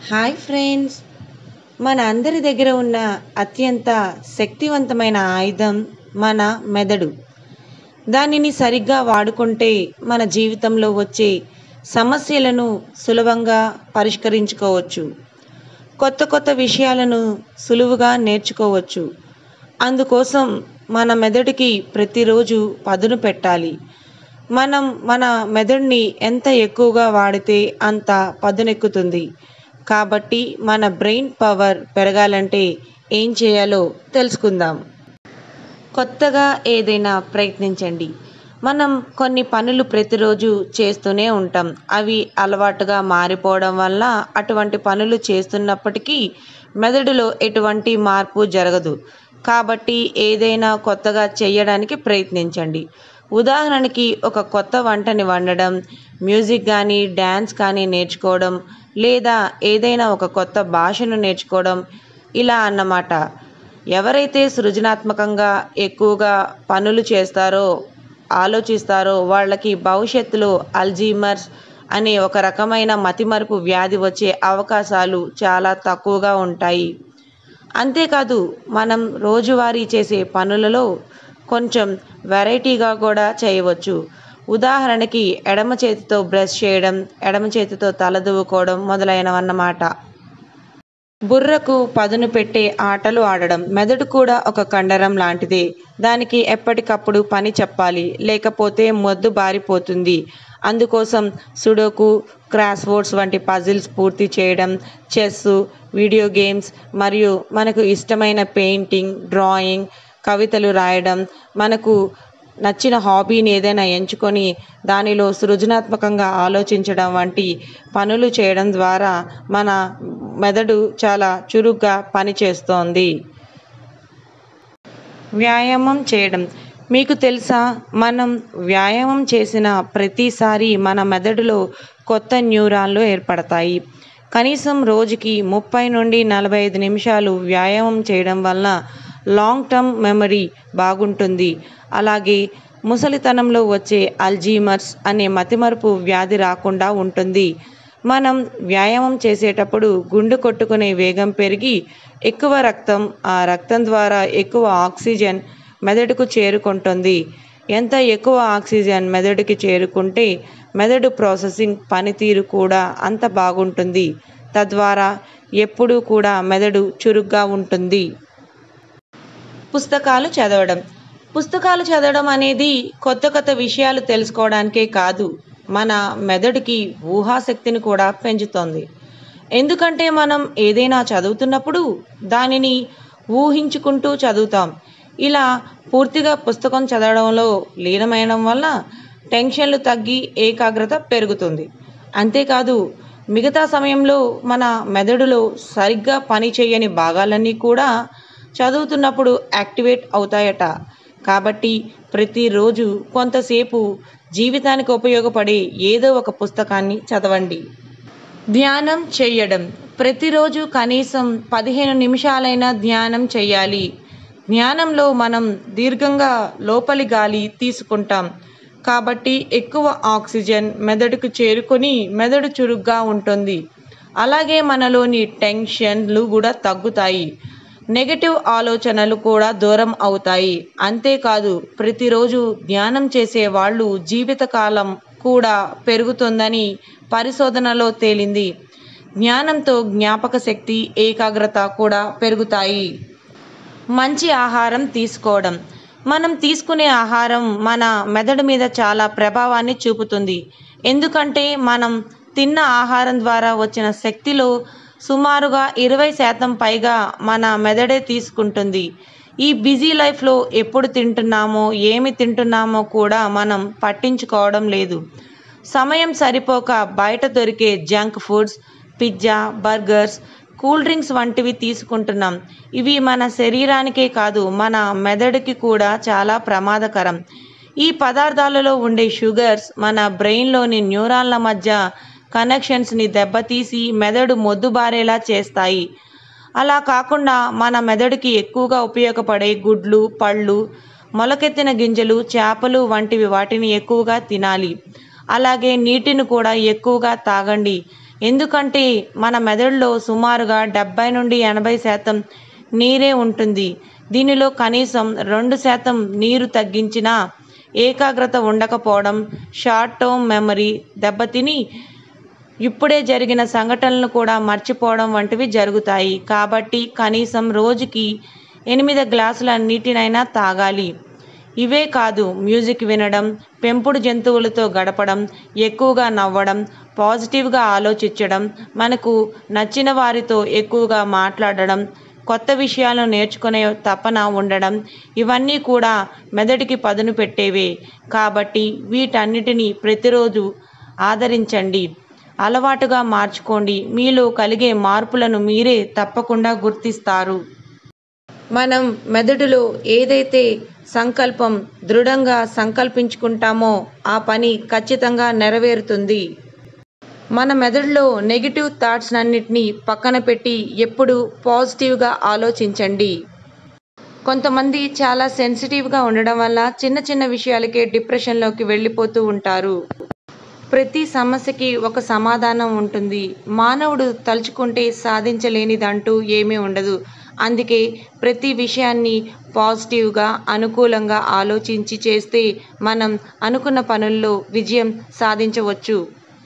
Hi friends, మన అందరి దగ్గర ఉన్న అత్యంత శక్తివంతమైన ఆయుధం మన మెదడు. దానిని సరిగ్గా వాడుకుంటే మన జీవితంలో వచ్చే సమస్యలను సులభంగా పరిష్కరించుకోవచ్చు. కొత్త కొత్త విషయాలను సులువుగా నేర్చుకోవచ్చు. అందుకోసం మన మెదడుకి ప్రతిరోజు పదును పెట్టాలి. మనం మన మెదడుని ఎంత ఎక్కువగా వాడితే అంత పదునెక్కుతుంది. కాబట్టి మన బ్రెయిన్ పవర్ పెరగాలంటే ఏం చేయాలో తెలుసుకుందాం. కొత్తగా ఏదైనా ప్రయత్నించండి. మనం కొన్ని పనులు ప్రతిరోజు చేస్తూనే ఉంటాం. అవి అలవాటుగా మారిపోవడం వల్ల అటువంటి పనులు చేస్తున్నప్పటికీ మెదడులో ఎటువంటి మార్పు జరగదు. కాబట్టి ఏదైనా కొత్తగా చేయడానికి ప్రయత్నించండి. ఉదాహరణకి ఒక కొత్త వంటని వండడం, మ్యూజిక్ కానీ డ్యాన్స్ కానీ నేర్చుకోవడం, లేదా ఏదైనా ఒక కొత్త భాషను నేర్చుకోవడం, ఇలా అన్నమాట. ఎవరైతే సృజనాత్మకంగా ఎక్కువగా పనులు చేస్తారో, ఆలోచిస్తారో వాళ్ళకి భవిష్యత్తులో అల్జీమర్స్ అనే ఒక రకమైన మతిమరుపు వ్యాధి వచ్చే అవకాశాలు చాలా తక్కువగా ఉంటాయి. అంతేకాదు, మనం రోజువారీ చేసే పనులలో కొంచెం వెరైటీగా కూడా చేయవచ్చు. ఉదాహరణకి ఎడమ చేతితో బ్రష్ చేయడం, ఎడమ చేతితో తలదువ్వుకోవడం మొదలైనవన్నమాట. బుర్రకు పదును పెట్టే ఆటలు ఆడడం. మెదడు కూడా ఒక కండరం లాంటిదే. దానికి ఎప్పటికప్పుడు పని చెప్పాలి, లేకపోతే మొద్దు బారిపోతుంది. అందుకోసం సుడోకు, క్రాస్ వర్డ్స్ వంటి పజిల్స్ పూర్తి చేయడం, చెస్, వీడియో గేమ్స్ మరియు మనకు ఇష్టమైన పెయింటింగ్, డ్రాయింగ్, కవితలు రాయడం, మనకు నచ్చిన హాబీని ఏదైనా ఎంచుకొని దానిలో సృజనాత్మకంగా ఆలోచించడం వంటి పనులు చేయడం ద్వారా మన మెదడు చాలా చురుగ్గా పనిచేస్తోంది. వ్యాయామం చేయడం. మీకు తెలుసా, మనం వ్యాయామం చేసిన ప్రతిసారి మన మెదడులో కొత్త న్యూరాన్లు ఏర్పడతాయి. కనీసం రోజుకి 30 నుండి 45 నిమిషాలు వ్యాయామం చేయడం వల్ల లాంగ్ టర్మ్ మెమరీ బాగుంటుంది. అలాగే ముసలితనంలో వచ్చే అల్జీమర్స్ అనే మతిమరుపు వ్యాధి రాకుండా ఉంటుంది. మనం వ్యాయామం చేసేటప్పుడు గుండె కొట్టుకునే వేగం పెరిగి ఆ రక్తం ద్వారా ఎక్కువ ఆక్సిజన్ మెదడుకు చేరుకుంటుంది. ఎంత ఎక్కువ ఆక్సిజన్ మెదడుకి చేరుకుంటే మెదడు ప్రాసెసింగ్ పనితీరు కూడా అంత బాగుంటుంది. తద్వారా ఎప్పుడూ కూడా మెదడు చురుగ్గా ఉంటుంది. పుస్తకాలు చదవడం. పుస్తకాలు చదవడం అనేది కొత్త కొత్త విషయాలు తెలుసుకోవడానికే కాదు, మన మెదడుకి ఊహాశక్తిని కూడా పెంచుతుంది. ఎందుకంటే మనం ఏదైనా చదువుతున్నప్పుడు దానిని ఊహించుకుంటూ చదువుతాం. ఇలా పూర్తిగా పుస్తకం చదవడంలో లీనమయడం వల్ల టెన్షన్లు తగ్గి ఏకాగ్రత పెరుగుతుంది. అంతేకాదు, మిగతా సమయంలో మన మెదడులో సరిగ్గా పని చేయని భాగాలన్నీ కూడా చదువుతున్నప్పుడు యాక్టివేట్ అవుతాయట. కాబట్టి ప్రతిరోజు కొంతసేపు జీవితానికి ఉపయోగపడే ఏదో ఒక పుస్తకాన్ని చదవండి. ధ్యానం చేయడం. ప్రతిరోజు కనీసం 15 నిమిషాలైనా ధ్యానం చేయాలి. ధ్యానంలో మనం దీర్ఘంగా లోపలి గాలి తీసుకుంటాం. కాబట్టి ఎక్కువ ఆక్సిజన్ మెదడుకు చేరుకొని మెదడు చురుగ్గా ఉంటుంది. అలాగే మనలోని టెన్షన్లు కూడా తగ్గుతాయి. నెగటివ్ ఆలోచనలు కూడా దూరం అవుతాయి. అంతేకాదు, ప్రతిరోజు ధ్యానం చేసే వాళ్ళు జీవితకాలం కూడా పెరుగుతుందని పరిశోధనలో తేలింది. జ్ఞానంతో జ్ఞాపక శక్తి, ఏకాగ్రత కూడా పెరుగుతాయి. మంచి ఆహారం తీసుకోవడం. మనం తీసుకునే ఆహారం మన మెదడు మీద చాలా ప్రభావాన్ని చూపుతుంది. ఎందుకంటే మనం తిన్న ఆహారం ద్వారా వచ్చిన శక్తిలో సుమారుగా 20% పైగా మన మెదడే తీసుకుంటుంది. ఈ బిజీ లైఫ్లో ఎప్పుడు తింటున్నామో, ఏమి తింటున్నామో కూడా మనం పట్టించుకోవడం లేదు. సమయం సరిపోక బయట దొరికే junk foods, pizza, burgers, cool drinks వంటివి తీసుకుంటున్నాం. ఇవి మన శరీరానికే కాదు, మన మెదడుకి కూడా చాలా ప్రమాదకరం. ఈ పదార్థాలలో ఉండే షుగర్స్ మన బ్రెయిన్లోని న్యూరాన్ల మధ్య కనెక్షన్స్ని దెబ్బతీసి మెదడు మొద్దుబారేలా చేస్తాయి. అలా కాకుండా మన మెదడుకి ఎక్కువగా ఉపయోగపడే గుడ్లు, పళ్ళు, మొలకెత్తిన గింజలు, చేపలు వంటివి వాటిని ఎక్కువగా తినాలి. అలాగే నీటిని కూడా ఎక్కువగా తాగండి. ఎందుకంటే మన మెదడులో సుమారుగా 70 నుండి 80% నీరే ఉంటుంది. దీనిలో కనీసం 2% నీరు తగ్గించినా ఏకాగ్రత ఉండకపోవడం, షార్ట్ టర్మ్ మెమరీ దెబ్బతిని ఇప్పుడే జరిగిన సంఘటనలను కూడా మర్చిపోవడం వంటివి జరుగుతాయి. కాబట్టి కనీసం రోజుకి 8 గ్లాసుల నీటినైనా తాగాలి. ఇవే కాదు, మ్యూజిక్ వినడం, పెంపుడు జంతువులతో గడపడం, ఎక్కువగా నవ్వడం, పాజిటివ్గా ఆలోచించడం, మనకు నచ్చిన వారితో ఎక్కువగా మాట్లాడడం, కొత్త విషయాలను నేర్చుకునే తపన ఉండడం, ఇవన్నీ కూడా మెదడుకి పదును పెట్టేవే. కాబట్టి వీటన్నిటినీ ప్రతిరోజు ఆదరించండి, అలవాటుగా మార్చుకోండి. మీలో కలిగే మార్పులను మీరే తప్పకుండా గుర్తిస్తారు. మనం మెదడులో ఏదైతే సంకల్పం దృఢంగా సంకల్పించుకుంటామో ఆ పని ఖచ్చితంగా నెరవేరుతుంది. మన మెదడులో నెగిటివ్ థాట్స్ అన్నిటినీ పక్కన పెట్టి ఎప్పుడు పాజిటివ్గా ఆలోచించండి. కొంతమంది చాలా సెన్సిటివ్గా ఉండడం వల్ల చిన్న చిన్న విషయాలకే డిప్రెషన్లోకి వెళ్ళిపోతూ ఉంటారు. ప్రతి సమస్యకి ఒక సమాధానం ఉంటుంది. మానవుడు తలుచుకుంటే సాధించలేనిదంటూ ఏమీ ఉండదు. అందుకే ప్రతి విషయాన్ని పాజిటివ్గా, అనుకూలంగా ఆలోచించి చేస్తే మనం అనుకున్న పనుల్లో విజయం సాధించవచ్చు.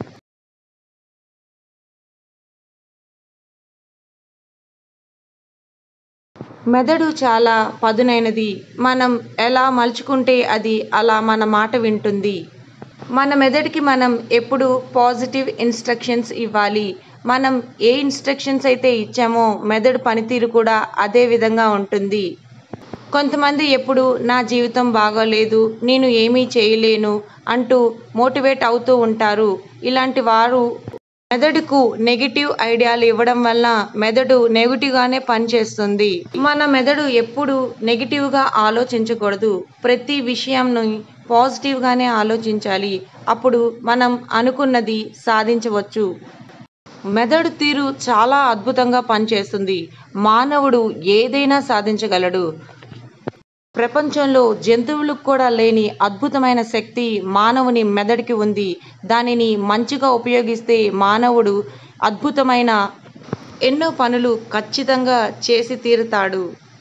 మెదడు చాలా పదునైనది. మనం ఎలా మలుచుకుంటే అది అలా మన మాట వింటుంది. మన మెదడుకి మనం ఎప్పుడు పాజిటివ్ ఇన్స్ట్రక్షన్స్ ఇవ్వాలి. మనం ఏ ఇన్స్ట్రక్షన్స్ అయితే ఇచ్చామో మెదడు పనితీరు కూడా అదే విధంగా ఉంటుంది. కొంతమంది ఎప్పుడు నా జీవితం బాగోలేదు, నేను ఏమీ చేయలేను అంటూ మోటివేట్ అవుతూ ఉంటారు. ఇలాంటి వారు మెదడుకు నెగిటివ్ ఐడియాలు ఇవ్వడం వల్ల మెదడు నెగిటివ్గానే పనిచేస్తుంది. మన మెదడు ఎప్పుడు నెగిటివ్గా ఆలోచించకూడదు. ప్రతి విషయంను పాజిటివ్గానే ఆలోచించాలి. అప్పుడు మనం అనుకున్నది సాధించవచ్చు. మెదడు తీరు చాలా అద్భుతంగా పనిచేస్తుంది. మానవుడు ఏదైనా సాధించగలడు. ప్రపంచంలో జంతువులకు కూడా లేని అద్భుతమైన శక్తి మానవుని మెదడుకి ఉంది. దానిని మంచిగా ఉపయోగిస్తే మానవుడు అద్భుతమైన ఎన్నో పనులు ఖచ్చితంగా చేసి తీరుతాడు.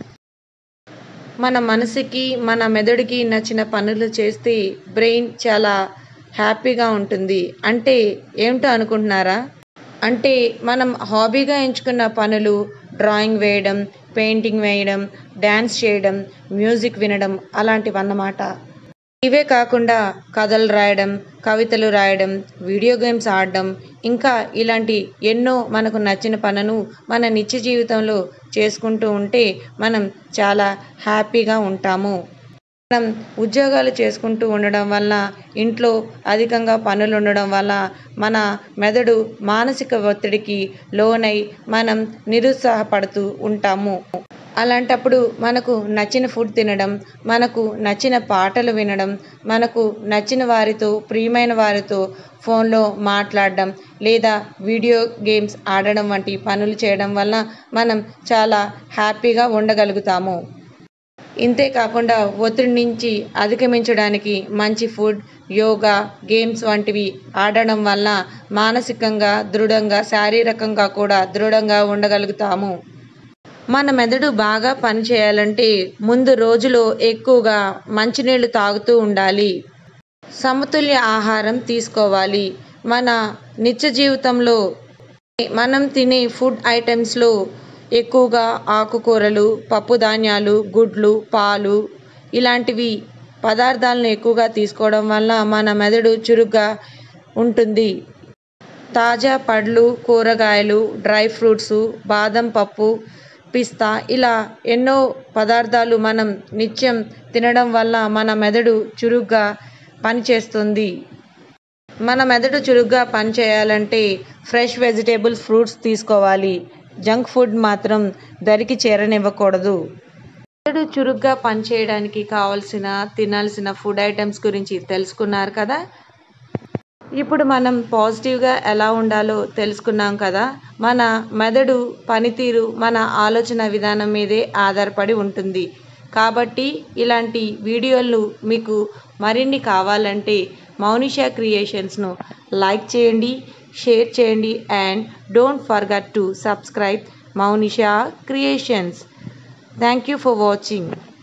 మన మనసుకి, మన మెదడుకి నచ్చిన పనులు చేస్తే బ్రెయిన్ చాలా హ్యాపీగా ఉంటుంది. అంటే ఏమిటో అనుకుంటున్నారా? అంటే మనం హాబీగా ఎంచుకున్న పనులు, డ్రాయింగ్ వేయడం, పెయింటింగ్ వేయడం, డ్యాన్స్ చేయడం, మ్యూజిక్ వినడం అలాంటివన్నమాట. ఇవే కాకుండా కథలు రాయడం, కవితలు రాయడం, వీడియో గేమ్స్ ఆడడం, ఇంకా ఇలాంటి ఎన్నో మనకు నచ్చిన పనులను మన నిత్య జీవితంలో చేసుకుంటూ ఉంటే మనం చాలా హ్యాపీగా ఉంటాము. మనం ఉద్యోగాలు చేసుకుంటూ ఉండడం వల్ల, ఇంట్లో అధికంగా పనులు ఉండడం వల్ల మన మెదడు మానసిక ఒత్తిడికి లోనై మనం నిరుత్సాహపడుతూ ఉంటాము. అలాంటప్పుడు మనకు నచ్చిన ఫుడ్ తినడం, మనకు నచ్చిన పాటలు వినడం, మనకు నచ్చిన వారితో, ప్రియమైన వారితో ఫోన్లో మాట్లాడడం లేదా వీడియో గేమ్స్ ఆడడం వంటి పనులు చేయడం వల్ల మనం చాలా హ్యాపీగా ఉండగలుగుతాము. ఇంతే కాకుండా ఒత్తిడి నుంచి అధిగమించడానికి మంచి ఫుడ్, యోగా, గేమ్స్ వంటివి ఆడడం వల్ల మానసికంగా దృఢంగా, శారీరకంగా కూడా దృఢంగా ఉండగలుగుతాము. మన మెదడు బాగా పనిచేయాలంటే ముందు రోజులో ఎక్కువగా మంచినీళ్ళు తాగుతూ ఉండాలి. సమతుల్య ఆహారం తీసుకోవాలి. మన నిత్య జీవితంలో మనం తినే ఫుడ్ ఐటమ్స్లో ఎక్కువగా ఆకుకూరలు, పప్పు ధాన్యాలు, గుడ్లు, పాలు ఇలాంటివి పదార్థాలను ఎక్కువగా తీసుకోవడం వల్ల మన మెదడు చురుగ్గా ఉంటుంది. తాజా పళ్ళు, కూరగాయలు, డ్రై ఫ్రూట్స్, బాదం పప్పు, పిస్తా ఇలా ఎన్నో పదార్థాలు మనం నిత్యం తినడం వల్ల మన మెదడు చురుగ్గా పనిచేస్తుంది. మన మెదడు చురుగ్గా పనిచేయాలంటే ఫ్రెష్ వెజిటేబుల్స్, ఫ్రూట్స్ తీసుకోవాలి. జంక్ ఫుడ్ మాత్రం దరికి చేరనివ్వకూడదు. మెదడు చురుగ్గా పనిచేయడానికి కావాల్సిన తినాల్సిన ఫుడ్ ఐటమ్స్ గురించి తెలుసుకున్నారు కదా. ఇప్పుడు మనం పాజిటివ్గా ఎలా ఉండాలో తెలుసుకున్నాం కదా. మన మెదడు పనితీరు మన ఆలోచన విధానం మీదే ఆధారపడి ఉంటుంది. కాబట్టి ఇలాంటి వీడియోలు మీకు మరిన్ని కావాలంటే మౌనిషా క్రియేషన్స్ను లైక్ చేయండి, షేర్ చేయండి and don't forget to subscribe Mounisha creations. Thank you for watching.